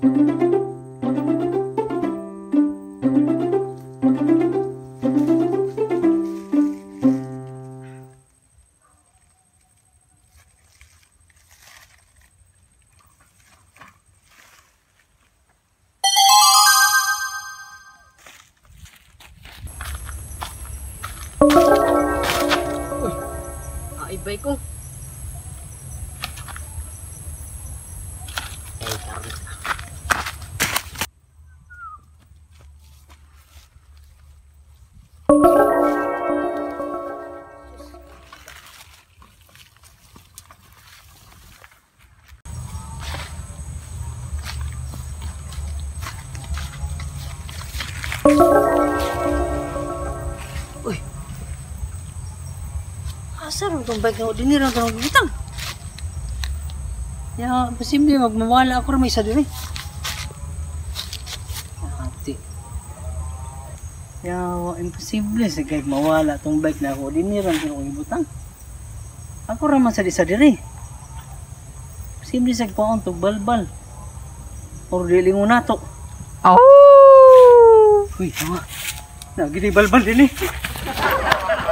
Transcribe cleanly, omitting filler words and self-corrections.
Ay, bay ko. Uy. Asa rin itong bike na dinirang ka ng bibitang? Ya, posible magmawala ako rin may isa din eh. Ate. Ya, imposible sa kahit mawala itong bike na ako dinirang ka ng bibitang. Ako rin masadi-sadi rin. Posible sa kapaon itong balbal. Or diling mo na ito. Oh! Uy, tama. Nagini balbal din eh.